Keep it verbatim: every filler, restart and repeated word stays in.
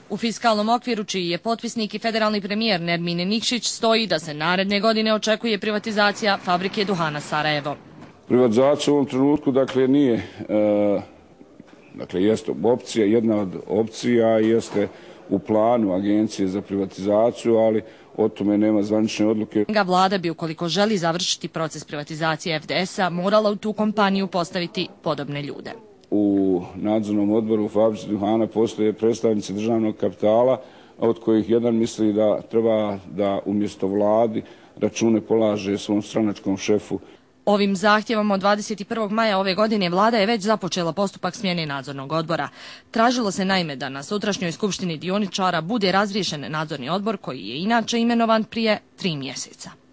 U fiskalnom okviru, čiji je potpisnik i federalni premijer Nermin Nikšić, stoji da se naredne godine očekuje privatizacija fabrike duhana Sarajevo. Privatizacija u ovom trenutku, dakle, nije, e, dakle, jeste opcija, jedna od opcija jeste u planu Agencije za privatizaciju, ali o tome nema zvanične odluke. Vlada bi, ukoliko želi završiti proces privatizacije F D S-a, morala u tu kompaniju postaviti podobne ljude. U nadzornom odboru u fabrici duhana postoje predstavnici državnog kapitala, od kojih jedan misli da treba da umjesto vladi račune polaže svom stranačkom šefu. Ovim zahtjevom od dvadeset prvog maja ove godine vlada je već započela postupak smjene nadzornog odbora. Tražilo se naime da na sutrašnjoj skupštini dioničara bude razriješen nadzorni odbor koji je inače imenovan prije tri mjeseca.